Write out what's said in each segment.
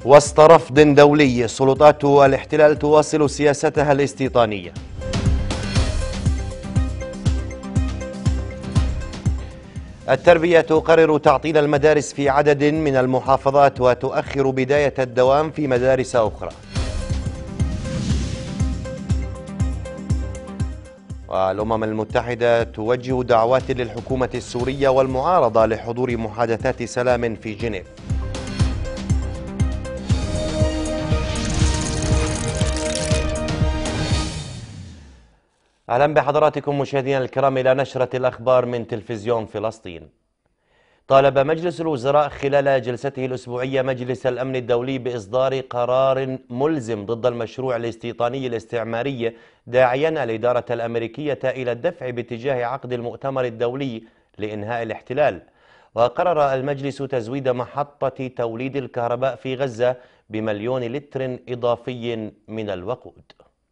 وسط رفض دولي، سلطات الاحتلال تواصل سياستها الاستيطانية. التربية تقرر تعطيل المدارس في عدد من المحافظات وتؤخر بداية الدوام في مدارس أخرى. والأمم المتحدة توجه دعوات للحكومة السورية والمعارضة لحضور محادثات سلام في جنيف. أهلا بحضراتكم مشاهدينا الكرام إلى نشرة الأخبار من تلفزيون فلسطين. طالب مجلس الوزراء خلال جلسته الأسبوعية مجلس الأمن الدولي بإصدار قرار ملزم ضد المشروع الاستيطاني الاستعماري، داعيا الإدارة الأمريكية إلى الدفع باتجاه عقد المؤتمر الدولي لإنهاء الاحتلال. وقرر المجلس تزويد محطة توليد الكهرباء في غزة بمليون لتر إضافي من الوقود.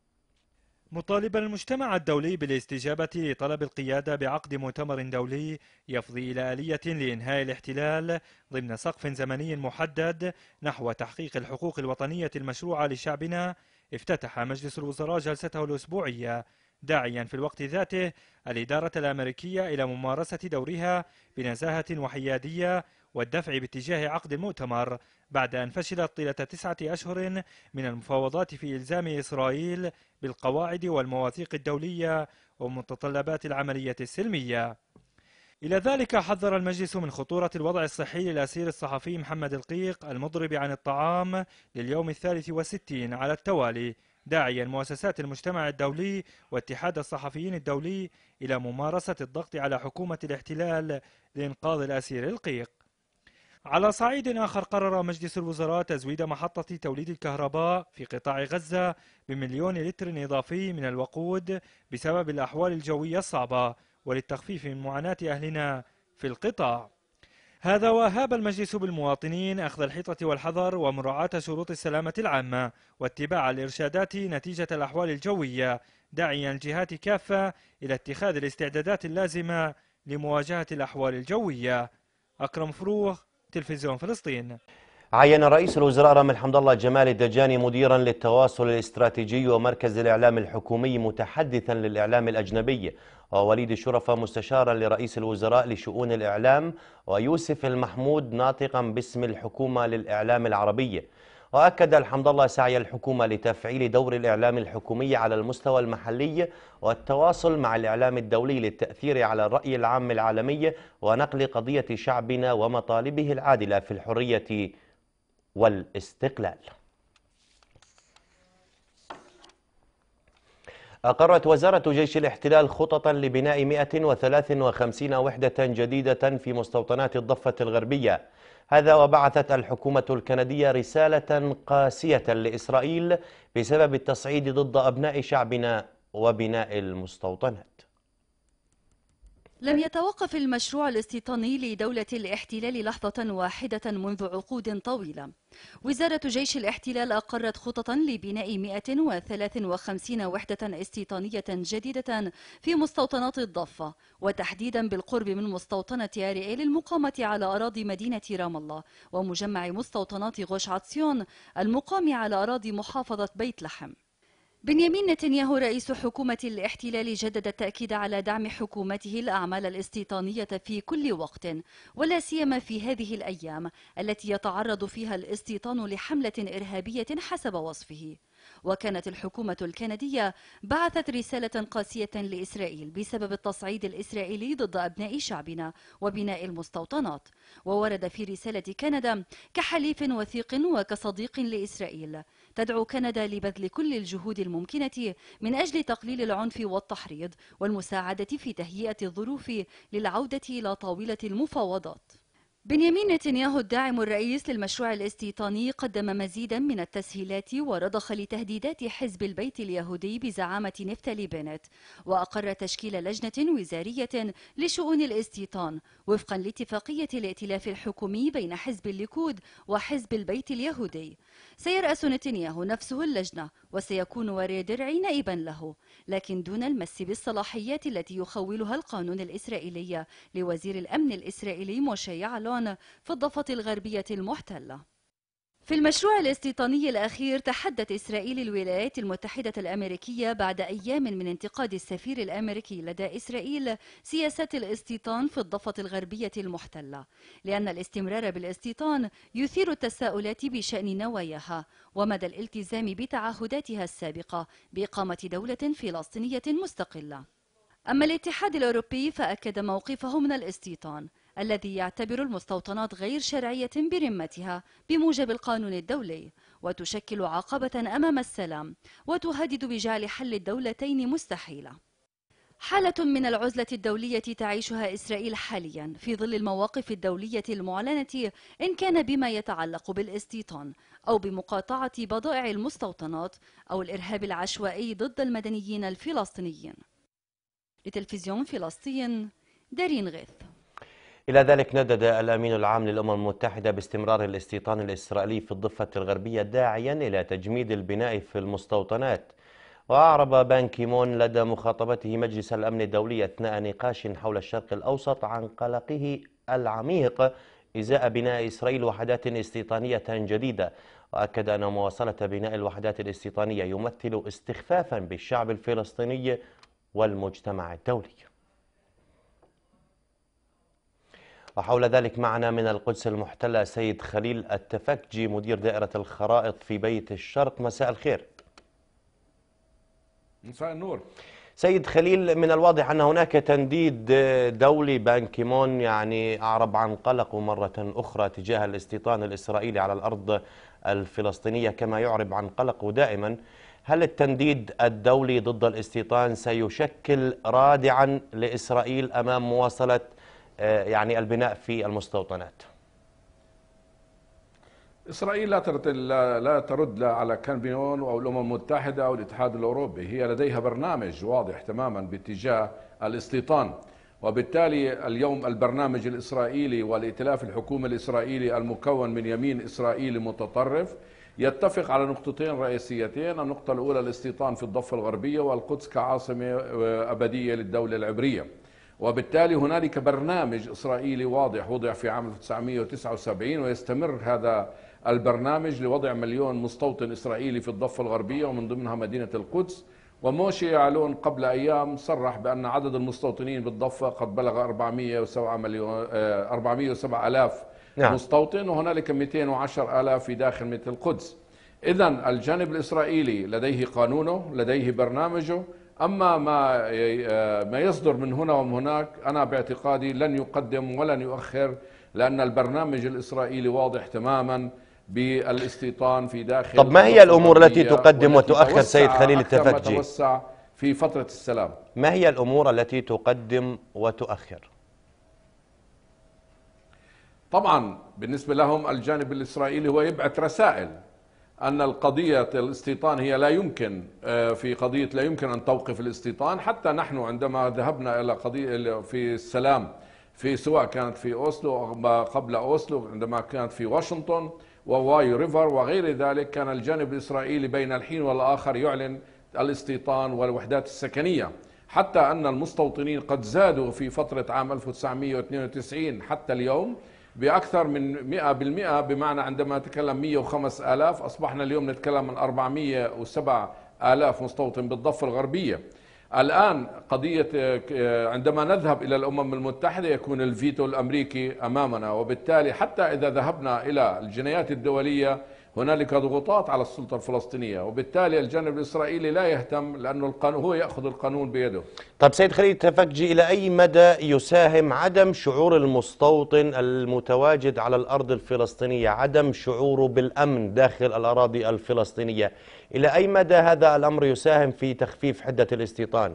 مطالبا المجتمع الدولي بالاستجابة لطلب القيادة بعقد مؤتمر دولي يفضي إلى آلية لإنهاء الاحتلال ضمن سقف زمني محدد نحو تحقيق الحقوق الوطنية المشروعة لشعبنا، افتتح مجلس الوزراء جلسته الأسبوعية داعيا في الوقت ذاته الإدارة الأمريكية إلى ممارسة دورها بنزاهة وحيادية والدفع باتجاه عقد المؤتمر بعد أن فشلت طيلة 9 أشهر من المفاوضات في إلزام إسرائيل بالقواعد والمواثيق الدولية ومتطلبات العملية السلمية. إلى ذلك حذر المجلس من خطورة الوضع الصحي للأسير الصحفي محمد القيق المضرب عن الطعام لليوم 63 على التوالي، داعيا مؤسسات المجتمع الدولي واتحاد الصحفيين الدولي إلى ممارسة الضغط على حكومة الاحتلال لإنقاذ الأسير القيق. على صعيد آخر، قرر مجلس الوزراء تزويد محطة توليد الكهرباء في قطاع غزة بمليون لتر إضافي من الوقود بسبب الأحوال الجوية الصعبة وللتخفيف من معاناة أهلنا في القطاع. هذا وهاب المجلس بالمواطنين أخذ الحيطة والحذر ومراعاة شروط السلامة العامة واتباع الإرشادات نتيجة الأحوال الجوية، داعيا الجهات كافة إلى اتخاذ الاستعدادات اللازمة لمواجهة الأحوال الجوية. أكرم فروخ، تلفزيون فلسطين. عين رئيس الوزراء رامي حمد الله جمال الدجاني مديرا للتواصل الاستراتيجي ومركز الإعلام الحكومي متحدثا للإعلام الأجنبي، ووليد الشرفة مستشارا لرئيس الوزراء لشؤون الإعلام، ويوسف المحمود ناطقا باسم الحكومة للإعلام العربي. وأكد الحمد الله سعي الحكومة لتفعيل دور الإعلام الحكومي على المستوى المحلي والتواصل مع الإعلام الدولي للتأثير على الرأي العام العالمي ونقل قضية شعبنا ومطالبه العادلة في الحرية والاستقلال. أقرت وزارة جيش الاحتلال خططا لبناء 153 وحدة جديدة في مستوطنات الضفة الغربية. هذا وبعثت الحكومة الكندية رسالة قاسية لإسرائيل بسبب التصعيد ضد أبناء شعبنا وبناء المستوطنات. لم يتوقف المشروع الاستيطاني لدولة الاحتلال لحظة واحدة منذ عقود طويلة. وزارة جيش الاحتلال أقرت خططا لبناء 153 وحدة استيطانية جديدة في مستوطنات الضفة، وتحديدا بالقرب من مستوطنة أريئيل المقامة على أراضي مدينة رام الله، ومجمع مستوطنات غوش عطسيون المقام على أراضي محافظة بيت لحم. بنيامين نتنياهو رئيس حكومة الاحتلال جدد التأكيد على دعم حكومته الأعمال الاستيطانية في كل وقت، ولا سيما في هذه الأيام التي يتعرض فيها الاستيطان لحملة إرهابية حسب وصفه. وكانت الحكومة الكندية بعثت رسالة قاسية لإسرائيل بسبب التصعيد الإسرائيلي ضد أبناء شعبنا وبناء المستوطنات. وورد في رسالة كندا كحليف وثيق وكصديق لإسرائيل تدعو كندا لبذل كل الجهود الممكنة من أجل تقليل العنف والتحريض والمساعدة في تهيئة الظروف للعودة إلى طاولة المفاوضات. بنيامين نتنياهو الداعم الرئيس للمشروع الاستيطاني قدم مزيدا من التسهيلات ورضخ لتهديدات حزب البيت اليهودي بزعامة نفتالي بنت، وأقر تشكيل لجنة وزارية لشؤون الاستيطان وفقا لاتفاقية الائتلاف الحكومي بين حزب الليكود وحزب البيت اليهودي. سيرأس نتنياهو نفسه اللجنة وسيكون وري درعي نائبا له، لكن دون المس بالصلاحيات التي يخولها القانون الإسرائيلي لوزير الأمن الإسرائيلي موشي يعلون في الضفة الغربية المحتلة. في المشروع الاستيطاني الأخير تحدت إسرائيل الولايات المتحدة الأمريكية بعد أيام من انتقاد السفير الأمريكي لدى إسرائيل سياسات الاستيطان في الضفة الغربية المحتلة، لأن الاستمرار بالاستيطان يثير التساؤلات بشأن نواياها ومدى الالتزام بتعهداتها السابقة بإقامة دولة فلسطينية مستقلة. أما الاتحاد الأوروبي فأكد موقفه من الاستيطان الذي يعتبر المستوطنات غير شرعية برمتها بموجب القانون الدولي، وتشكل عقبة أمام السلام وتهدد بجعل حل الدولتين مستحيلة. حالة من العزلة الدولية تعيشها إسرائيل حاليا في ظل المواقف الدولية المعلنة، إن كان بما يتعلق بالاستيطان أو بمقاطعة بضائع المستوطنات أو الإرهاب العشوائي ضد المدنيين الفلسطينيين. لتلفزيون فلسطين، دارين غيث. إلى ذلك ندد الأمين العام للأمم المتحدة باستمرار الاستيطان الإسرائيلي في الضفة الغربية داعيا إلى تجميد البناء في المستوطنات. وأعرب بان كيمون لدى مخاطبته مجلس الأمن الدولي أثناء نقاش حول الشرق الأوسط عن قلقه العميق إزاء بناء إسرائيل وحدات استيطانية جديدة، وأكد أن مواصلة بناء الوحدات الاستيطانية يمثل استخفافا بالشعب الفلسطيني والمجتمع الدولي. وحول ذلك معنا من القدس المحتلة سيد خليل التفكجي مدير دائرة الخرائط في بيت الشرق. مساء الخير. مساء النور. سيد خليل، من الواضح أن هناك تنديد دولي. بان كيمون أعرب عن قلقه مرة أخرى تجاه الاستيطان الإسرائيلي على الأرض الفلسطينية كما يعرب عن قلقه دائما. هل التنديد الدولي ضد الاستيطان سيشكل رادعا لإسرائيل أمام مواصلة البناء في المستوطنات؟ إسرائيل لا ترد لا على كان كيمون أو الأمم المتحدة أو الاتحاد الأوروبي. هي لديها برنامج واضح تماما باتجاه الاستيطان، وبالتالي اليوم البرنامج الإسرائيلي والائتلاف الحكومي الإسرائيلي المكون من يمين إسرائيلي متطرف يتفق على نقطتين رئيسيتين. النقطة الأولى الاستيطان في الضفة الغربية والقدس كعاصمة أبدية للدولة العبرية، وبالتالي هنالك برنامج إسرائيلي واضح وضع في عام 1979 ويستمر هذا البرنامج لوضع 1,000,000 مستوطن إسرائيلي في الضفة الغربية ومن ضمنها مدينة القدس. وموشي يعلون قبل أيام صرح بأن عدد المستوطنين بالضفة قد بلغ 407,000 مستوطن، وهنالك 210,000 في داخل مدينة القدس. إذن الجانب الإسرائيلي لديه قانونه، لديه برنامجه. أما ما يصدر من هنا ومن هناك أنا باعتقادي لن يقدم ولن يؤخر، لأن البرنامج الإسرائيلي واضح تماما بالاستيطان في داخل. طب ما هي الأمور التي تقدم وتؤخر سيد خليل التفكجي؟ توسع في فترة السلام. ما هي الأمور التي تقدم وتؤخر؟ طبعا بالنسبة لهم الجانب الإسرائيلي هو يبعث رسائل أن القضية الاستيطان هي لا يمكن لا يمكن أن توقف الاستيطان. حتى نحن عندما ذهبنا إلى قضية في السلام سواء كانت في أوسلو أو قبل أوسلو، عندما كانت في واشنطن وواي ريفر وغير ذلك، كان الجانب الإسرائيلي بين الحين والآخر يعلن الاستيطان والوحدات السكنية، حتى أن المستوطنين قد زادوا في فترة عام 1992 حتى اليوم بأكثر من 100%. بمعنى عندما نتكلم 105,000 أصبحنا اليوم نتكلم عن 407,000 مستوطن بالضفة الغربية. الآن قضية عندما نذهب إلى الأمم المتحدة يكون الفيتو الأمريكي أمامنا، وبالتالي حتى إذا ذهبنا إلى الجنايات الدولية هنالك ضغوطات على السلطة الفلسطينية، وبالتالي الجانب الإسرائيلي لا يهتم لأنه القانون هو يأخذ القانون بيده. طيب سيد خليل التفكجي، إلى أي مدى يساهم عدم شعور المستوطن المتواجد على الأرض الفلسطينية، عدم شعوره بالأمن داخل الأراضي الفلسطينية، إلى أي مدى هذا الأمر يساهم في تخفيف حدة الاستيطان؟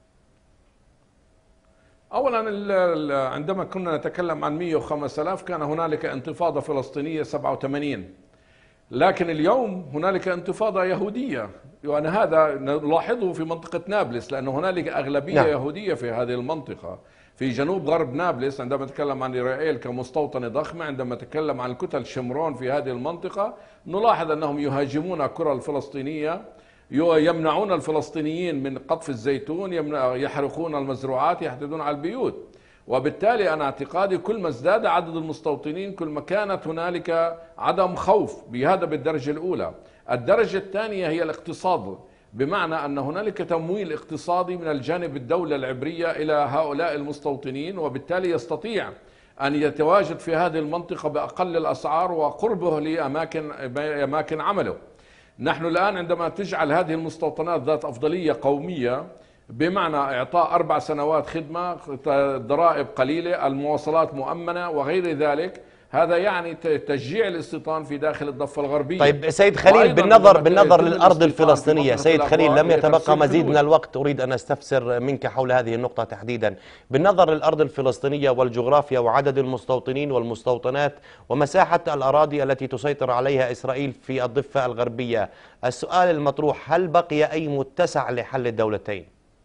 أولا عندما كنا نتكلم عن 105,000 كان هنالك انتفاضة فلسطينية 87، لكن اليوم هنالك انتفاضة يهودية، يعني هذا نلاحظه في منطقة نابلس، لأن هنالك أغلبية يهودية في هذه المنطقة في جنوب غرب نابلس. عندما نتكلم عن إسرائيل كمستوطنة ضخمة، عندما نتكلم عن كتل شمرون في هذه المنطقة، نلاحظ أنهم يهاجمون الكرة الفلسطينية، يمنعون الفلسطينيين من قطف الزيتون، يحرقون المزروعات، يحددون على البيوت. وبالتالي أنا اعتقادي كل ما ازداد عدد المستوطنين كل ما كانت هنالك عدم خوف بهذا بالدرجة الأولى. الدرجة الثانية هي الاقتصاد، بمعنى أن هنالك تمويل اقتصادي من الجانب الدولة العبرية إلى هؤلاء المستوطنين، وبالتالي يستطيع أن يتواجد في هذه المنطقة بأقل الأسعار وقربه لأماكن عمله. نحن الآن عندما تجعل هذه المستوطنات ذات أفضلية قومية، بمعنى إعطاء 4 سنوات خدمة، ضرائب قليلة، المواصلات مؤمنة وغير ذلك، هذا يعني تشجيع الاستيطان في داخل الضفة الغربية. طيب سيد خليل، بالنظر للأرض الفلسطينية، سيد خليل لم يتبقى مزيد من الوقت، أريد أن أستفسر منك حول هذه النقطة تحديدا. بالنظر للأرض الفلسطينية والجغرافيا وعدد المستوطنين والمستوطنات ومساحة الأراضي التي تسيطر عليها إسرائيل في الضفة الغربية، السؤال المطروح: هل بقي أي متسع لحل الدولتين؟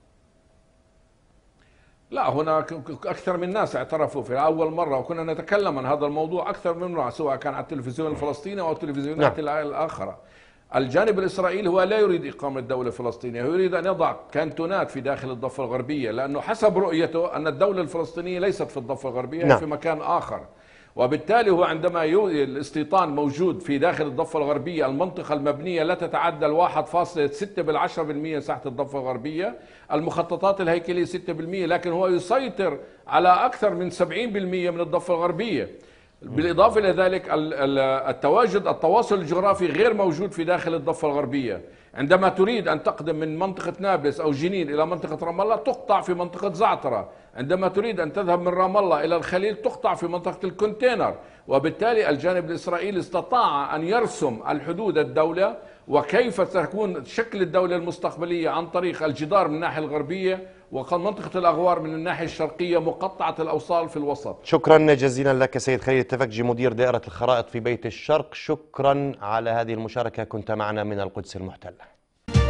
لا، هناك أكثر من ناس اعترفوا في أول مرة، وكنا نتكلم عن هذا الموضوع أكثر من مرة سواء كان على التلفزيون الفلسطيني أو التلفزيونات الآخرة. الجانب الإسرائيلي هو لا يريد إقامة دولة فلسطينية، هو يريد أن يضع كانتونات في داخل الضفة الغربية، لأنه حسب رؤيته أن الدولة الفلسطينية ليست في الضفة الغربية، هي في مكان آخر. وبالتالي هو عندما الاستيطان موجود في داخل الضفة الغربية، المنطقة المبنية لا تتعدى 1.6% مساحة الضفة الغربية، المخططات الهيكلية 6%، لكن هو يسيطر على أكثر من 70% من الضفة الغربية. بالإضافة إلى ذلك التواصل الجغرافي غير موجود في داخل الضفة الغربية. عندما تريد أن تقدم من منطقة نابلس أو جنين إلى منطقة رام الله تقطع في منطقة زعترة، عندما تريد أن تذهب من رام الله إلى الخليل تقطع في منطقة الكونتينر. وبالتالي الجانب الإسرائيلي استطاع أن يرسم الحدود الدولة وكيف تكون شكل الدولة المستقبلية عن طريق الجدار من الناحية الغربية ومنطقة الأغوار من الناحية الشرقية مقطعة الأوصال في الوسط. شكرا جزيلا لك سيد خليل التفكجي، مدير دائرة الخرائط في بيت الشرق، شكرا على هذه المشاركة، كنت معنا من القدس المحتلة.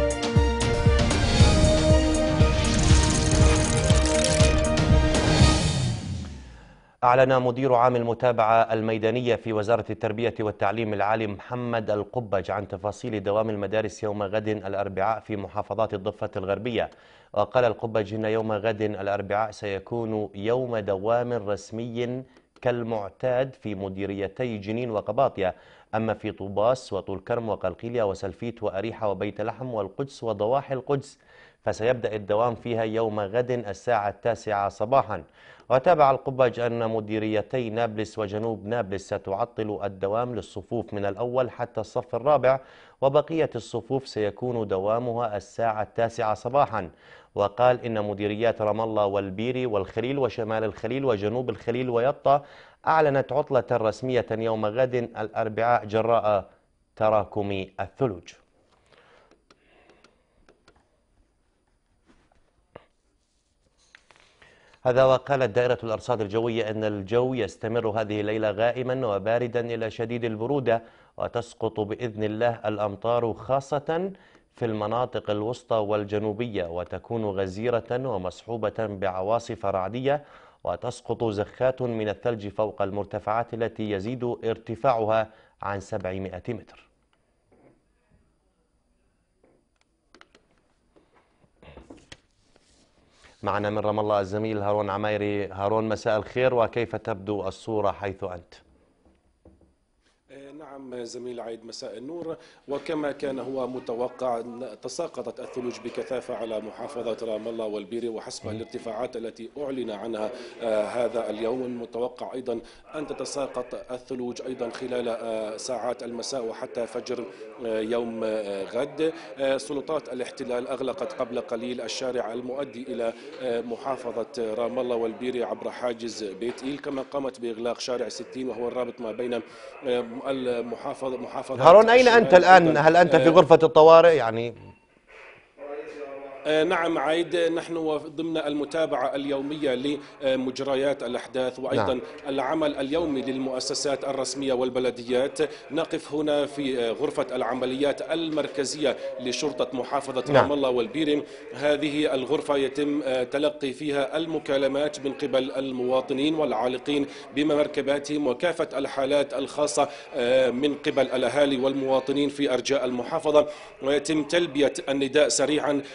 أعلن مدير عام المتابعة الميدانية في وزارة التربية والتعليم العالي محمد القبج عن تفاصيل دوام المدارس يوم غد الأربعاء في محافظات الضفة الغربية. وقال القبج إن يوم غد الأربعاء سيكون يوم دوام رسمي كالمعتاد في مديريتي جنين وقباطية، أما في طوباس وطول كرم وقلقيلية وسلفيت وأريحة وبيت لحم والقدس وضواحي القدس فسيبدأ الدوام فيها يوم غد الساعة 9 صباحا. وتابع القبج أن مديريتي نابلس وجنوب نابلس ستعطل الدوام للصفوف من الأول حتى الصف الرابع، وبقية الصفوف سيكون دوامها الساعة 9 صباحا. وقال إن مديريات رام الله والبيري والخليل وشمال الخليل وجنوب الخليل ويطا أعلنت عطلة رسمية يوم غد الأربعاء جراء تراكم الثلوج. هذا وقالت دائرة الأرصاد الجوية أن الجو يستمر هذه الليلة غائما وباردا إلى شديد البرودة، وتسقط بإذن الله الأمطار خاصة في المناطق الوسطى والجنوبية، وتكون غزيرة ومصحوبة بعواصف رعدية، وتسقط زخات من الثلج فوق المرتفعات التي يزيد ارتفاعها عن 700 متر. معنا من رام الله الزميل هارون عمايري. هارون، مساء الخير، وكيف تبدو الصورة حيث أنت؟ نعم زميل عيد، مساء النور. وكما كان هو متوقع تساقطت الثلوج بكثافة على محافظة رام الله والبيري، وحسب الارتفاعات التي أعلن عنها هذا اليوم المتوقع أيضا أن تتساقط الثلوج أيضا خلال ساعات المساء وحتى فجر يوم غد. سلطات الاحتلال أغلقت قبل قليل الشارع المؤدي إلى محافظة رام الله والبيري عبر حاجز بيت إيل، كما قامت بإغلاق شارع 60 وهو الرابط ما بين محافظة هارون، أين أنت الآن؟ هل أنت في غرفة الطوارئ يعني؟ نعم عيد، نحن ضمن المتابعة اليومية لمجريات الأحداث وأيضا العمل اليومي للمؤسسات الرسمية والبلديات. نقف هنا في غرفة العمليات المركزية لشرطة محافظة رام الله والبيري. هذه الغرفة يتم تلقي فيها المكالمات من قبل المواطنين والعالقين بمركباتهم وكافة الحالات الخاصة من قبل الأهالي والمواطنين في أرجاء المحافظة، ويتم تلبية النداء سريعا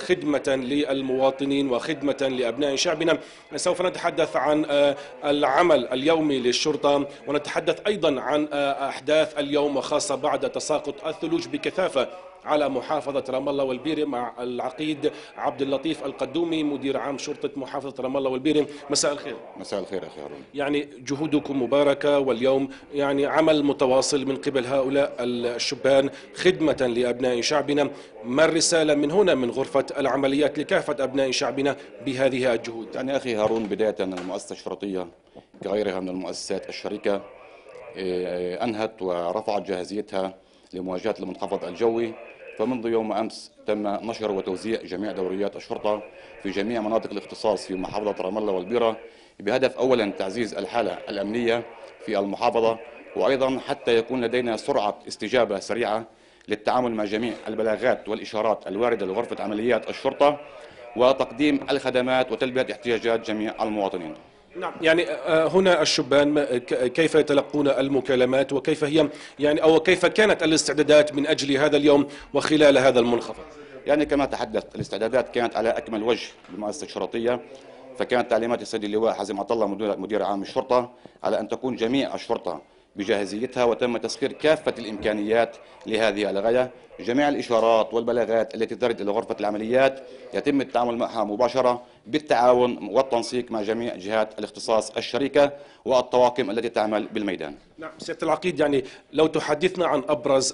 خدمة للمواطنين وخدمة لأبناء شعبنا. سوف نتحدث عن العمل اليومي للشرطة، ونتحدث أيضا عن أحداث اليوم وخاصة بعد تساقط الثلوج بكثافة على محافظة رام الله والبيرة مع العقيد عبد اللطيف القدومي مدير عام شرطة محافظة رام الله والبيرة. مساء الخير. مساء الخير أخي هارون. يعني جهودكم مباركة، واليوم يعني عمل متواصل من قبل هؤلاء الشبان خدمة لأبناء شعبنا. ما الرسالة من هنا من غرفة العمليات لكافة أبناء شعبنا بهذه الجهود؟ يعني أخي هارون، بداية المؤسسة الشرطية كغيرها من المؤسسات الشريكة أنهت ورفعت جاهزيتها لمواجهة المنخفض الجوي. فمنذ يوم أمس تم نشر وتوزيع جميع دوريات الشرطة في جميع مناطق الاختصاص في محافظة رام الله والبيرة، بهدف أولا تعزيز الحالة الأمنية في المحافظة، وأيضا حتى يكون لدينا سرعة استجابة سريعة للتعامل مع جميع البلاغات والإشارات الواردة لغرفة عمليات الشرطة، وتقديم الخدمات وتلبية احتياجات جميع المواطنين. نعم، يعني هنا الشبان كيف يتلقون المكالمات، وكيف هي يعني أو كيف كانت الاستعدادات من أجل هذا اليوم وخلال هذا المنخفض؟ يعني كما تحدثت، الاستعدادات كانت على أكمل وجه بالمؤسسة الشرطية. فكانت تعليمات السيد اللواء حازم عطله مدير عام الشرطة على أن تكون جميع الشرطة بجاهزيتها، وتم تسخير كافة الإمكانيات لهذه الغاية. جميع الإشارات والبلاغات التي ترد إلى غرفة العمليات يتم التعامل معها مباشرة بالتعاون والتنسيق مع جميع جهات الاختصاص الشريكة والطواقم التي تعمل بالميدان. نعم سيادة العقيد، يعني لو تحدثنا عن أبرز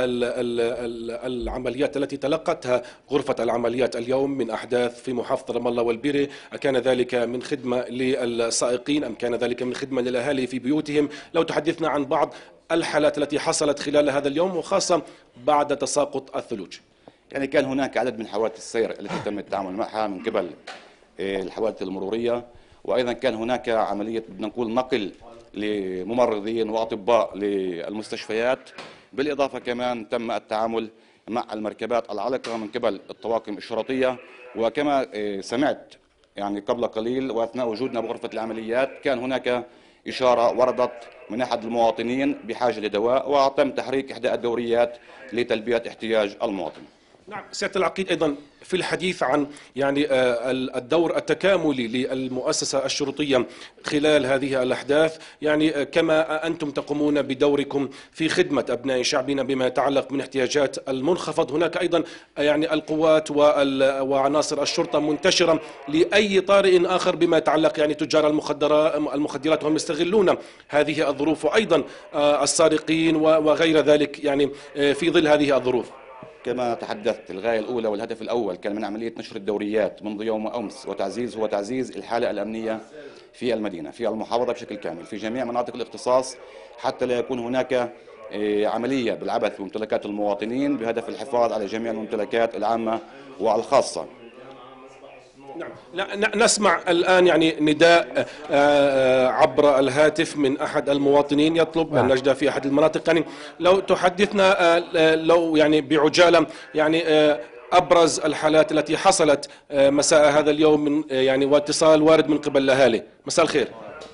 العمليات التي تلقتها غرفة العمليات اليوم من أحداث في محافظة رام الله والبيرة، أكان ذلك من خدمة للسائقين أم كان ذلك من خدمة للأهالي في بيوتهم؟ لو تحدثنا عن بعض الحالات التي حصلت خلال هذا اليوم وخاصة بعد تساقط الثلوج. يعني كان هناك عدد من حوادث السير التي تم التعامل معها من قبل الحوادث المرورية، وأيضا كان هناك عملية بدنا نقول نقل لممرضين وأطباء للمستشفيات. بالإضافة كمان تم التعامل مع المركبات العالقة من قبل الطواقم الشرطية. وكما سمعت يعني قبل قليل وأثناء وجودنا بغرفة العمليات، كان هناك إشارة وردت من أحد المواطنين بحاجة لدواء، وتم تحريك إحدى الدوريات لتلبية احتياج المواطن. نعم سيادة العقيد، أيضا في الحديث عن يعني الدور التكاملي للمؤسسة الشرطية خلال هذه الأحداث، يعني كما أنتم تقومون بدوركم في خدمة أبناء شعبنا بما يتعلق من احتياجات المنخفض، هناك أيضا يعني القوات وعناصر الشرطة منتشرة لأي طارئ آخر بما يتعلق يعني تجار المخدرات، وهم يستغلون هذه الظروف، وأيضا السارقين وغير ذلك يعني في ظل هذه الظروف. كما تحدثت، الغاية الأولى والهدف الأول كان من عملية نشر الدوريات منذ يوم أمس وتعزيز الحالة الأمنية في المدينة في المحافظة بشكل كامل في جميع مناطق الاختصاص، حتى لا يكون هناك عملية بالعبث بممتلكات المواطنين، بهدف الحفاظ على جميع الممتلكات العامة والخاصة. نعم، نسمع الآن يعني نداء عبر الهاتف من أحد المواطنين يطلب النجدة في أحد المناطق. يعني لو تحدثنا لو يعني بعجالة يعني أبرز الحالات التي حصلت مساء هذا اليوم من يعني واتصال وارد من قبل الأهالي. مساء الخير.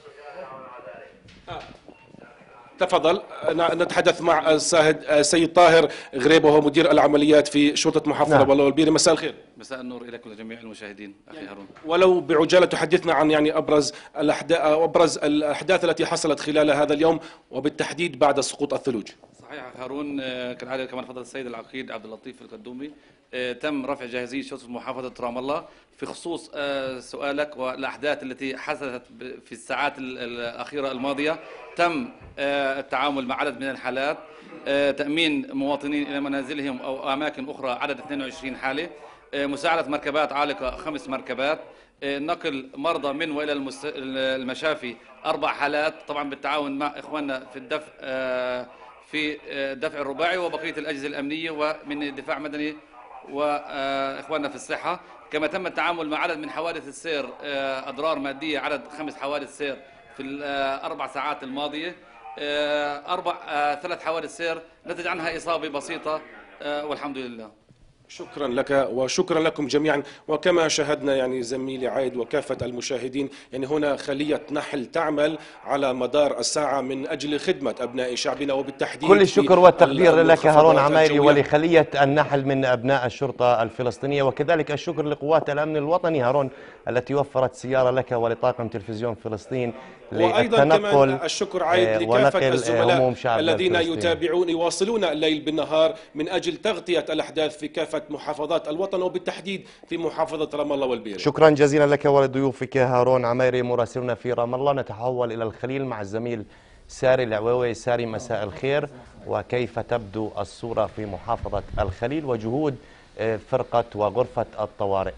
تفضل، نتحدث مع السيد طاهر غريب وهو مدير العمليات في شرطة محافظة رام الله والبيرة. مساء الخير. مساء النور إليكم ولجميع المشاهدين أخي هارون. ولو بعجالة تحدثنا عن يعني أبرز الأحداث التي حصلت خلال هذا اليوم وبالتحديد بعد سقوط الثلوج. صحيح هارون، كالعادة كما تفضل السيد العقيد عبد اللطيف القدومي، تم رفع جاهزية شرطة محافظة رام الله في خصوص سؤالك والأحداث التي حدثت في الساعات الأخيرة الماضية. تم التعامل مع عدد من الحالات، تأمين مواطنين إلى منازلهم أو أماكن أخرى عدد 22 حالة، مساعدة مركبات عالقة 5 مركبات، نقل مرضى من وإلى المشافي 4 حالات، طبعا بالتعاون مع إخواننا في الدفع الرباعي وبقية الأجهزة الأمنية ومن الدفاع المدني وإخواننا في الصحة. كما تم التعامل مع عدد من حوادث السير، أضرار مادية، عدد 5 حوادث سير في ال4 ساعات الماضية، 3 حوادث سير نتج عنها إصابة بسيطة والحمد لله. شكرا لك وشكرا لكم جميعا. وكما شاهدنا يعني زميلي عايد وكافة المشاهدين، يعني هنا خلية نحل تعمل على مدار الساعة من أجل خدمة أبناء شعبنا، وبالتحديد كل الشكر والتقدير لك هارون عمايري ولخلية النحل من أبناء الشرطة الفلسطينية، وكذلك الشكر لقوات الأمن الوطني هارون التي وفرت سيارة لك ولطاقم تلفزيون فلسطين وأيضا كمان الشكر عايد لكافة الزملاء الذين يواصلون الليل بالنهار من أجل تغطية الأحداث في كافة محافظات الوطن وبالتحديد في محافظة رام الله والبيرة. شكرا جزيلا لك ولضيوفك هارون عمايري مراسلنا في رام الله. نتحول إلى الخليل مع الزميل ساري العويوي. ساري، مساء الخير، وكيف تبدو الصورة في محافظة الخليل وجهود فرقة وغرفة الطوارئ؟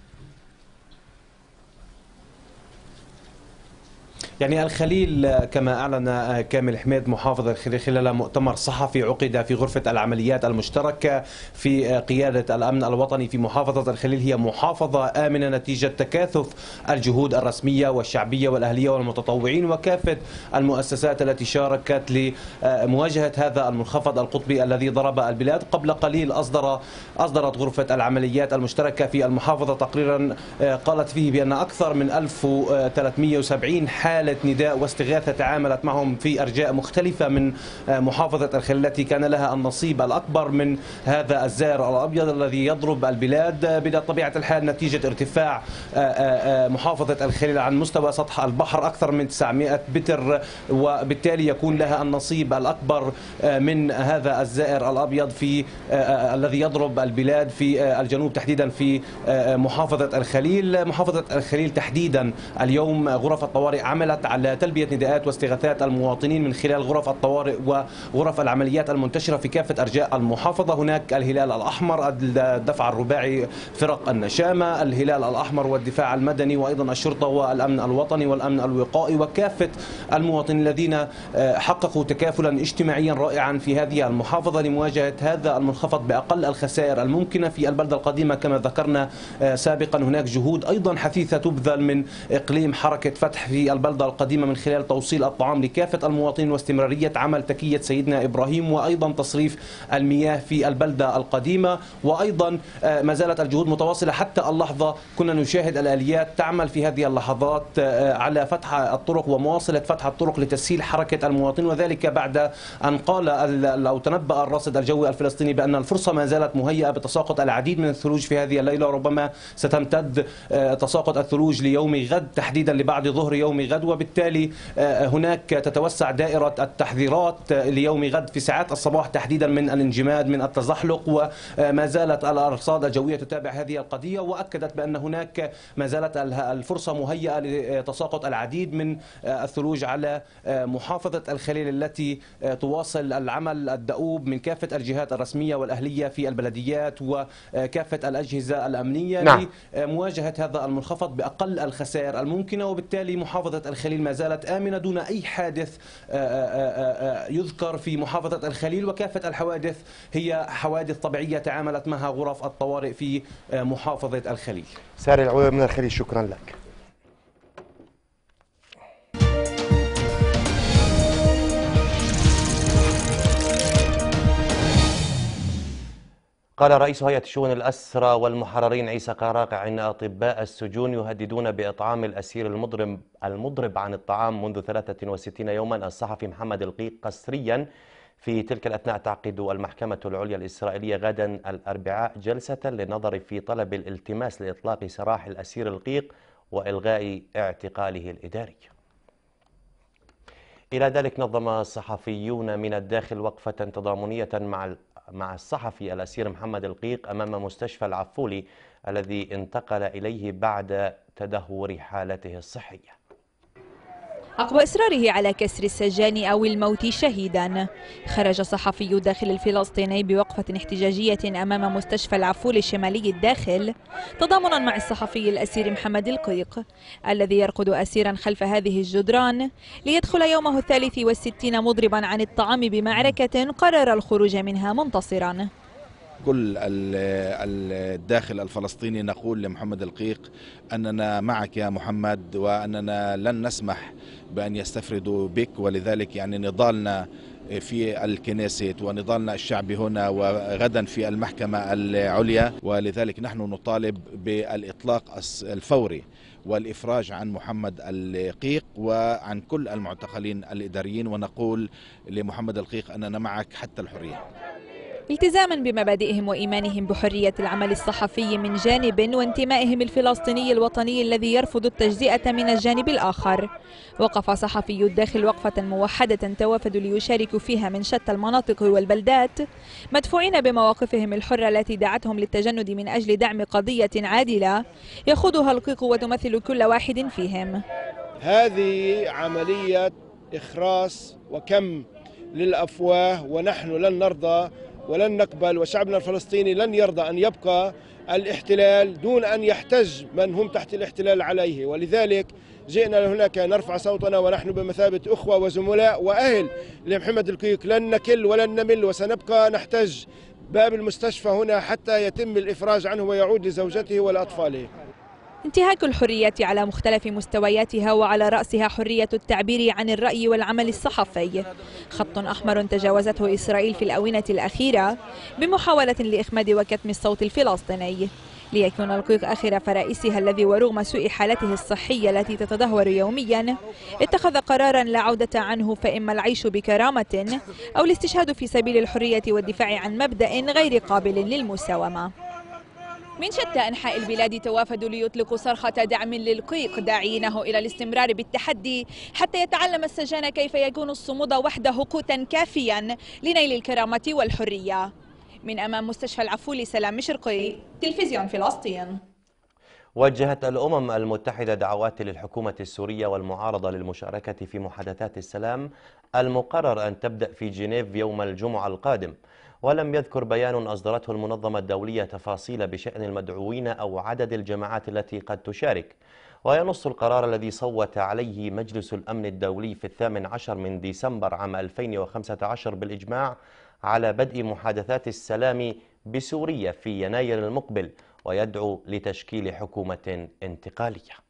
يعني الخليل كما أعلن كامل حميد محافظ الخليل خلال مؤتمر صحفي عقد في غرفة العمليات المشتركة في قيادة الأمن الوطني في محافظة الخليل، هي محافظة آمنة نتيجة تكاثف الجهود الرسمية والشعبية والأهلية والمتطوعين وكافة المؤسسات التي شاركت لمواجهة هذا المنخفض القطبي الذي ضرب البلاد. قبل قليل أصدرت غرفة العمليات المشتركة في المحافظة تقريرا قالت فيه بأن أكثر من 1370 حالة نداء واستغاثة تعاملت معهم في أرجاء مختلفة من محافظة الخليل التي كان لها النصيب الأكبر من هذا الزائر الأبيض الذي يضرب البلاد بطبيعة الحال نتيجة ارتفاع محافظة الخليل عن مستوى سطح البحر أكثر من 900 متر، وبالتالي يكون لها النصيب الأكبر من هذا الزائر الأبيض في الذي يضرب البلاد في الجنوب تحديدا في محافظة الخليل. محافظة الخليل تحديدا اليوم غرف الطوارئ عملت على تلبية نداءات واستغاثات المواطنين من خلال غرف الطوارئ وغرف العمليات المنتشرة في كافة أرجاء المحافظة. هناك الهلال الأحمر، الدفع الرباعي، فرق النشامة، الهلال الأحمر والدفاع المدني، وأيضا الشرطة والأمن الوطني والأمن الوقائي، وكافة المواطنين الذين حققوا تكافلا اجتماعيا رائعا في هذه المحافظة لمواجهة هذا المنخفض بأقل الخسائر الممكنة. في البلدة القديمة كما ذكرنا سابقا هناك جهود أيضا حثيثة تبذل من إقليم حركة فتح في البلدة القديمة من خلال توصيل الطعام لكافة المواطنين واستمرارية عمل تكية سيدنا إبراهيم وأيضا تصريف المياه في البلدة القديمة. وأيضا ما زالت الجهود متواصلة حتى اللحظة، كنا نشاهد الآليات تعمل في هذه اللحظات على فتح الطرق ومواصلة فتح الطرق لتسهيل حركة المواطنين، وذلك بعد أن قال أو تنبأ الراصد الجوي الفلسطيني بأن الفرصة ما زالت مهيئة بتساقط العديد من الثلوج في هذه الليلة، وربما ستمتد تساقط الثلوج ليوم غد تحديدا لبعد ظهر يوم غد، وبالتالي هناك تتوسع دائرة التحذيرات ليوم غد في ساعات الصباح تحديدا من الانجماد من التزحلق. وما زالت الأرصاد الجوية تتابع هذه القضية وأكدت بأن هناك ما زالت الفرصة مهيئة لتساقط العديد من الثلوج على محافظة الخليل التي تواصل العمل الدؤوب من كافة الجهات الرسمية والأهلية في البلديات وكافة الأجهزة الأمنية لمواجهة هذا المنخفض بأقل الخسائر الممكنة. وبالتالي محافظة الخليل ما زالت آمنة دون أي حادث يذكر في محافظة الخليل، وكافة الحوادث هي حوادث طبيعية تعاملت معها غرف الطوارئ في محافظة الخليل. ساري العويوي من الخليل، شكرا لك. قال رئيس هيئة شؤون الأسرى والمحررين عيسى قراقع إن أطباء السجون يهددون بإطعام الأسير المضرب عن الطعام منذ 63 يوما الصحفي محمد القيق قسريا. في تلك الأثناء تعقد المحكمة العليا الإسرائيلية غدا الأربعاء جلسة للنظر في طلب الالتماس لإطلاق سراح الأسير القيق وإلغاء اعتقاله الإداري. إلى ذلك نظم صحفيون من الداخل وقفة تضامنية مع الصحفي الأسير محمد القيق أمام مستشفى العفولي الذي انتقل إليه بعد تدهور حالته الصحية. عقب إصراره على كسر السجان أو الموت شهيدا، خرج صحفي الداخل الفلسطيني بوقفة احتجاجية أمام مستشفى العفول الشمالي الداخل تضامنا مع الصحفي الأسير محمد القيق الذي يرقد أسيرا خلف هذه الجدران ليدخل يومه 63 مضربا عن الطعام بمعركة قرر الخروج منها منتصرا. كل الداخل الفلسطيني نقول لمحمد القيق أننا معك يا محمد، وأننا لن نسمح بأن يستفردوا بك، ولذلك يعني نضالنا في الكنيست ونضالنا الشعبي هنا وغدا في المحكمة العليا، ولذلك نحن نطالب بالإطلاق الفوري والإفراج عن محمد القيق وعن كل المعتقلين الإداريين، ونقول لمحمد القيق أننا معك حتى الحرية. التزاما بمبادئهم وإيمانهم بحرية العمل الصحفي من جانب وانتمائهم الفلسطيني الوطني الذي يرفض التجزئة من الجانب الآخر، وقف صحفي الداخل وقفة موحدة توافدوا ليشاركوا فيها من شتى المناطق والبلدات، مدفوعين بمواقفهم الحرة التي دعتهم للتجند من أجل دعم قضية عادلة يخوضها القيق وتمثل كل واحد فيهم. هذه عملية إخراس وكم للأفواه، ونحن لن نرضى ولن نقبل، وشعبنا الفلسطيني لن يرضى أن يبقى الاحتلال دون أن يحتج من هم تحت الاحتلال عليه، ولذلك جئنا هناك نرفع صوتنا ونحن بمثابة أخوة وزملاء وأهل لمحمد القيق، لن نكل ولن نمل وسنبقى نحتج باب المستشفى هنا حتى يتم الإفراج عنه ويعود لزوجته ولأطفاله. انتهاك الحرية على مختلف مستوياتها وعلى رأسها حرية التعبير عن الرأي والعمل الصحفي، خط أحمر تجاوزته إسرائيل في الآونة الأخيرة بمحاولة لإخماد وكتم الصوت الفلسطيني، ليكون القيق آخر فرائسها الذي ورغم سوء حالته الصحية التي تتدهور يوميا اتخذ قرارا لا عودة عنه، فإما العيش بكرامة أو الاستشهاد في سبيل الحرية والدفاع عن مبدأ غير قابل للمساومة. من شتى أنحاء البلاد توافدوا ليطلقوا صرخة دعم للقيق، داعينه إلى الاستمرار بالتحدي حتى يتعلم السجان كيف يكون الصمود وحده قوتا كافيا لنيل الكرامة والحرية. من أمام مستشفى العفولي، سلام مشرقي، تلفزيون فلسطين. وجهت الأمم المتحدة دعوات للحكومة السورية والمعارضة للمشاركة في محادثات السلام المقرر أن تبدأ في جنيف يوم الجمعة القادم. ولم يذكر بيان أصدرته المنظمة الدولية تفاصيل بشأن المدعوين أو عدد الجماعات التي قد تشارك. وينص القرار الذي صوت عليه مجلس الأمن الدولي في 18 من ديسمبر عام 2015 بالإجماع على بدء محادثات السلام بسوريا في يناير المقبل، ويدعو لتشكيل حكومة انتقالية.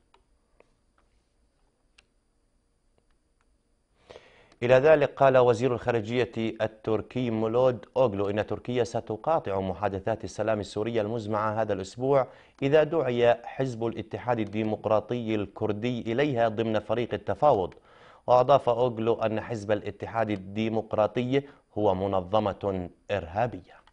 إلى ذلك قال وزير الخارجية التركي مولود أوغلو إن تركيا ستقاطع محادثات السلام السورية المزمعة هذا الأسبوع إذا دعي حزب الاتحاد الديمقراطي الكردي إليها ضمن فريق التفاوض. وأضاف أوغلو أن حزب الاتحاد الديمقراطي هو منظمة إرهابية.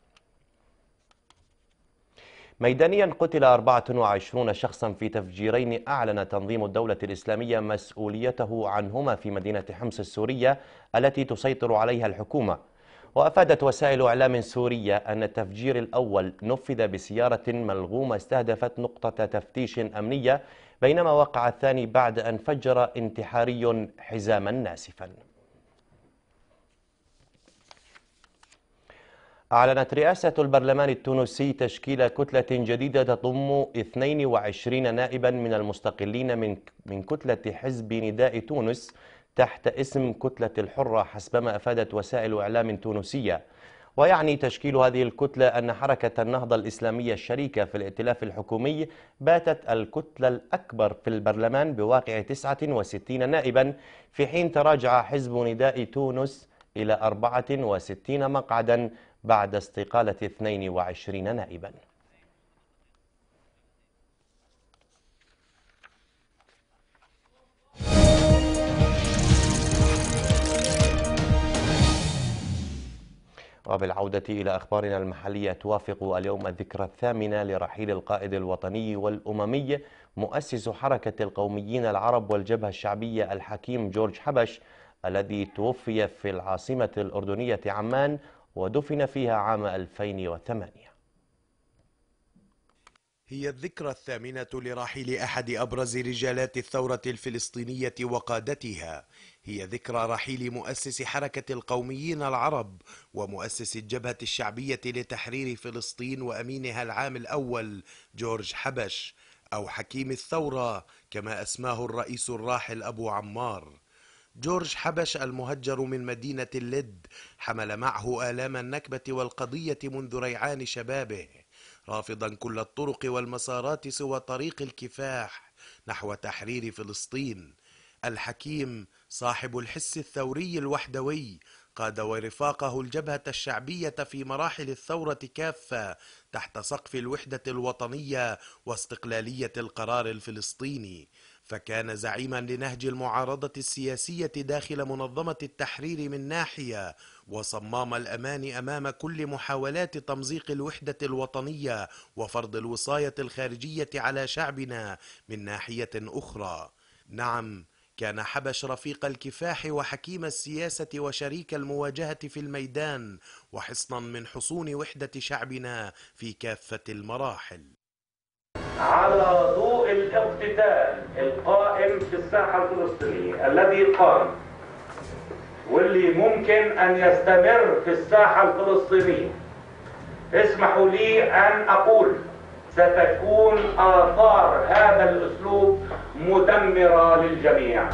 ميدانيا قتل 24 شخصا في تفجيرين أعلن تنظيم الدولة الإسلامية مسؤوليته عنهما في مدينة حمص السورية التي تسيطر عليها الحكومة. وأفادت وسائل إعلام سورية أن التفجير الأول نفذ بسيارة ملغومة استهدفت نقطة تفتيش أمنية، بينما وقع الثاني بعد أن فجر انتحاري حزاما ناسفا. أعلنت رئاسة البرلمان التونسي تشكيل كتلة جديدة تضم 22 نائبا من المستقلين من كتلة حزب نداء تونس تحت اسم كتلة الحرة حسبما أفادت وسائل إعلام تونسية. ويعني تشكيل هذه الكتلة أن حركة النهضة الإسلامية الشريكة في الائتلاف الحكومي باتت الكتلة الأكبر في البرلمان بواقع 69 نائبا، في حين تراجع حزب نداء تونس إلى 64 مقعدا بعد استقالة 22 نائبا. وبالعودة إلى أخبارنا المحلية، توافق اليوم الذكرى الثامنة لرحيل القائد الوطني والأممي مؤسس حركة القوميين العرب والجبهة الشعبية الحكيم جورج حبش، الذي توفي في العاصمة الأردنية عمان ودفن فيها عام 2008. هي الذكرى الثامنة لرحيل أحد أبرز رجالات الثورة الفلسطينية وقادتها. هي ذكرى رحيل مؤسس حركة القوميين العرب ومؤسس الجبهة الشعبية لتحرير فلسطين وأمينها العام الأول جورج حبش، أو حكيم الثورة كما أسماه الرئيس الراحل أبو عمار. جورج حبش المهجر من مدينة اللد حمل معه آلام النكبة والقضية منذ ريعان شبابه، رافضا كل الطرق والمسارات سوى طريق الكفاح نحو تحرير فلسطين. الحكيم صاحب الحس الثوري الوحدوي قاد ورفاقه الجبهة الشعبية في مراحل الثورة كافة تحت سقف الوحدة الوطنية واستقلالية القرار الفلسطيني، فكان زعيما لنهج المعارضة السياسية داخل منظمة التحرير من ناحية، وصمام الأمان أمام كل محاولات تمزيق الوحدة الوطنية وفرض الوصاية الخارجية على شعبنا من ناحية أخرى. نعم، كان حبش رفيق الكفاح وحكيم السياسة وشريك المواجهة في الميدان وحصنا من حصون وحدة شعبنا في كافة المراحل. على ضوء الاقتتال القائم في الساحة الفلسطينية الذي قام واللي ممكن أن يستمر في الساحة الفلسطينية، اسمحوا لي أن أقول ستكون آثار هذا الأسلوب مدمرة للجميع.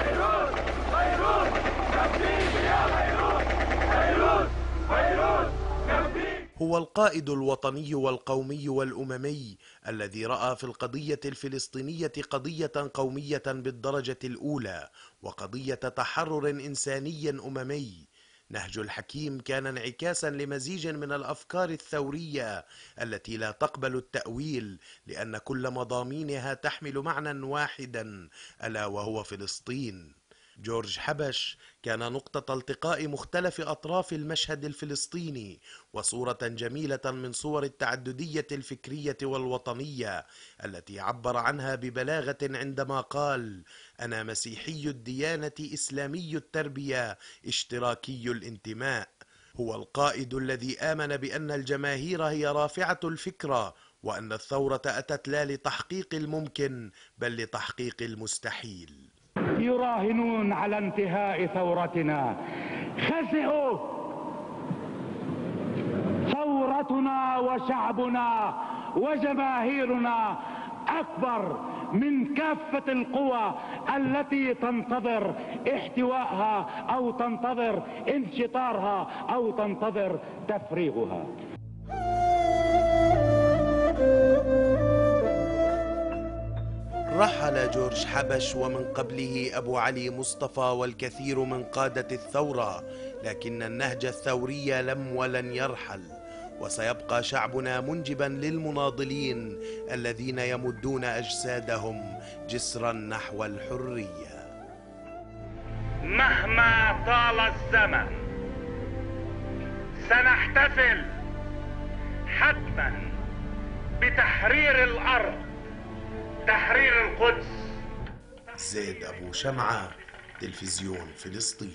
هو القائد الوطني والقومي والأممي الذي رأى في القضية الفلسطينية قضية قومية بالدرجة الأولى وقضية تحرر إنساني أممي. نهج الحكيم كان انعكاسا لمزيج من الأفكار الثورية التي لا تقبل التأويل، لأن كل مضامينها تحمل معنى واحدا ألا وهو فلسطين. جورج حبش كان نقطة التقاء مختلف أطراف المشهد الفلسطيني وصورة جميلة من صور التعددية الفكرية والوطنية التي عبر عنها ببلاغة عندما قال: أنا مسيحي الديانة إسلامي التربية اشتراكي الانتماء. هو القائد الذي آمن بأن الجماهير هي رافعة الفكرة، وأن الثورة أتت لا لتحقيق الممكن بل لتحقيق المستحيل. يراهنون على انتهاء ثورتنا، خسئوا. ثورتنا وشعبنا وجماهيرنا أكبر من كافة القوى التي تنتظر احتوائها أو تنتظر انشطارها أو تنتظر تفريغها. رحل جورج حبش ومن قبله أبو علي مصطفى والكثير من قادة الثورة، لكن النهج الثوري لم ولن يرحل، وسيبقى شعبنا منجبا للمناضلين الذين يمدون أجسادهم جسرا نحو الحرية. مهما طال الزمن سنحتفل حتما بتحرير الأرض، تحرير القدس. زيد أبو شمعة، تلفزيون فلسطين.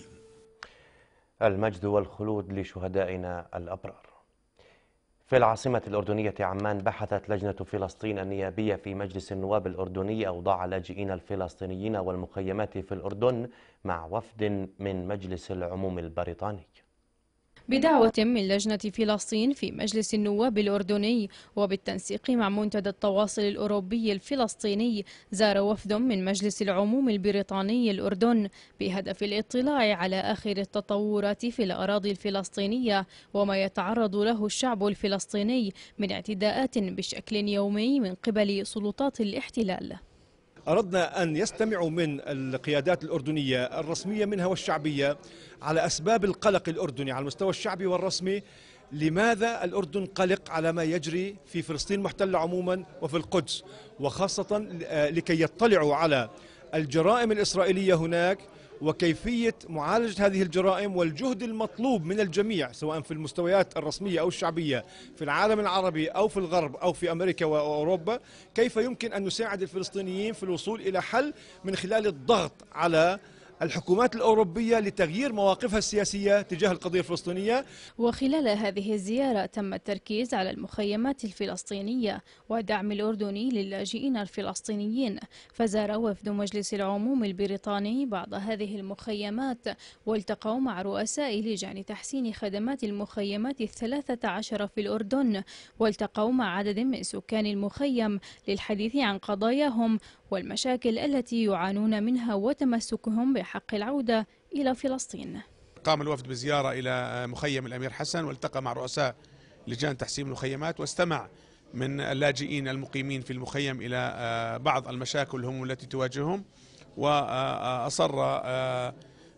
المجد والخلود لشهدائنا الأبرار. في العاصمة الأردنية عمان بحثت لجنة فلسطين النيابية في مجلس النواب الأردني أوضاع اللاجئين الفلسطينيين والمخيمات في الأردن مع وفد من مجلس العموم البريطاني. بدعوة من لجنة فلسطين في مجلس النواب الأردني وبالتنسيق مع منتدى التواصل الأوروبي الفلسطيني، زار وفد من مجلس العموم البريطاني الأردن بهدف الاطلاع على آخر التطورات في الأراضي الفلسطينية وما يتعرض له الشعب الفلسطيني من اعتداءات بشكل يومي من قبل سلطات الاحتلال. أردنا أن يستمعوا من القيادات الأردنية الرسمية منها والشعبية على أسباب القلق الأردني على المستوى الشعبي والرسمي. لماذا الأردن قلق على ما يجري في فلسطين المحتلة عموما وفي القدس، وخاصة لكي يطلعوا على الجرائم الإسرائيلية هناك وكيفية معالجة هذه الجرائم والجهد المطلوب من الجميع سواء في المستويات الرسمية أو الشعبية في العالم العربي أو في الغرب أو في أمريكا وأوروبا، كيف يمكن أن نساعد الفلسطينيين في الوصول إلى حل من خلال الضغط على الحكومات الأوروبية لتغيير مواقفها السياسية تجاه القضية الفلسطينية. وخلال هذه الزيارة تم التركيز على المخيمات الفلسطينية ودعم الأردني للاجئين الفلسطينيين، فزار وفد مجلس العموم البريطاني بعض هذه المخيمات والتقوا مع رؤساء لجان تحسين خدمات المخيمات 13 في الأردن، والتقوا مع عدد من سكان المخيم للحديث عن قضاياهم والمشاكل التي يعانون منها وتمسكهم بحق العودة إلى فلسطين. قام الوفد بزيارة إلى مخيم الأمير حسن والتقى مع رؤساء لجان تحسين المخيمات واستمع من اللاجئين المقيمين في المخيم إلى بعض المشاكل هم التي تواجههم، وأصر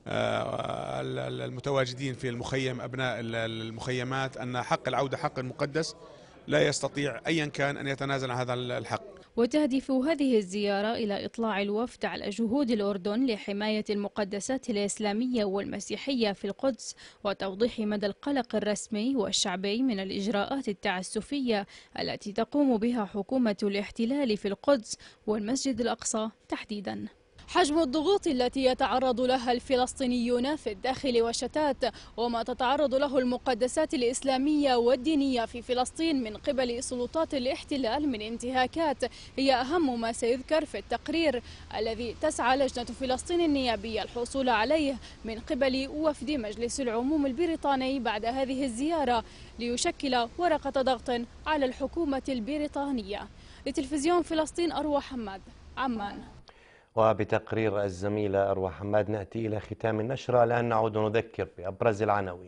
المتواجدين في المخيم أبناء المخيمات أن حق العودة حق مقدس لا يستطيع أيا كان أن يتنازل عن هذا الحق. وتهدف هذه الزيارة إلى إطلاع الوفد على جهود الأردن لحماية المقدسات الإسلامية والمسيحية في القدس، وتوضيح مدى القلق الرسمي والشعبي من الإجراءات التعسفية التي تقوم بها حكومة الاحتلال في القدس والمسجد الأقصى تحديدا. حجم الضغوط التي يتعرض لها الفلسطينيون في الداخل والشتات وما تتعرض له المقدسات الإسلامية والدينية في فلسطين من قبل سلطات الاحتلال من انتهاكات هي أهم ما سيذكر في التقرير الذي تسعى لجنة فلسطين النيابية الحصول عليه من قبل وفد مجلس العموم البريطاني بعد هذه الزيارة، ليشكل ورقة ضغط على الحكومة البريطانية. لتلفزيون فلسطين، أروى حماد، عمان. وبتقرير الزميلة أروى حماد نأتي إلى ختام النشرة، الآن نعود نذكر بأبرز العناوين.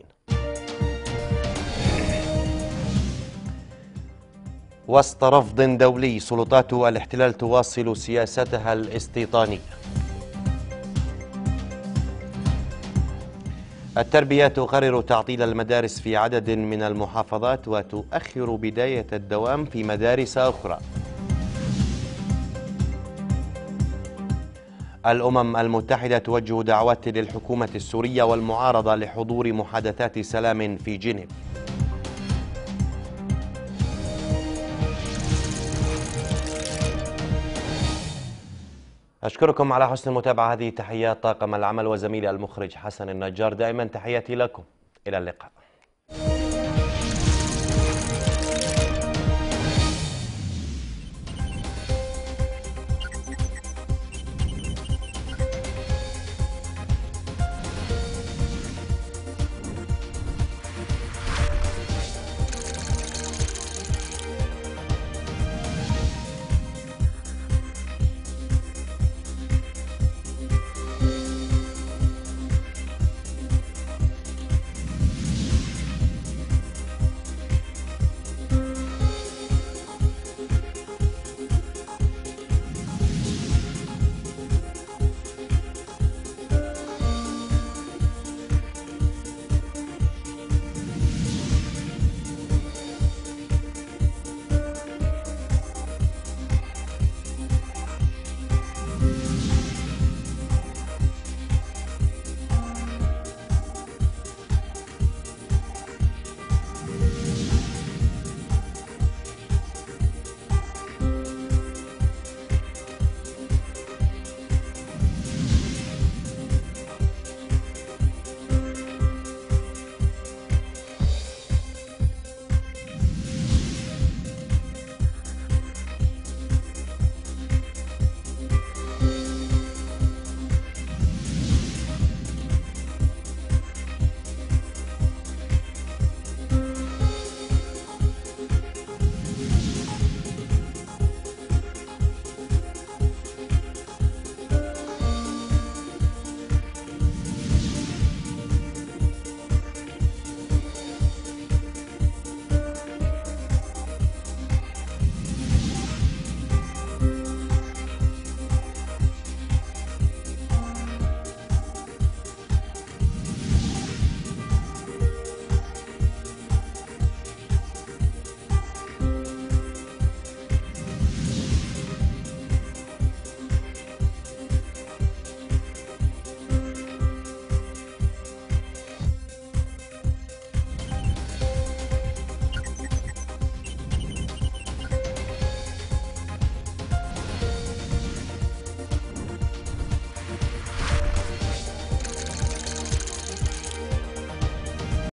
وسط رفض دولي، سلطات الاحتلال تواصل سياستها الاستيطانية. التربية تقرر تعطيل المدارس في عدد من المحافظات وتؤخر بداية الدوام في مدارس أخرى. الأمم المتحدة توجه دعوات للحكومة السورية والمعارضة لحضور محادثات سلام في جنيف. أشكركم على حسن المتابعة. هذه تحيات طاقم العمل وزميلي المخرج حسن النجار، دائما تحياتي لكم، إلى اللقاء.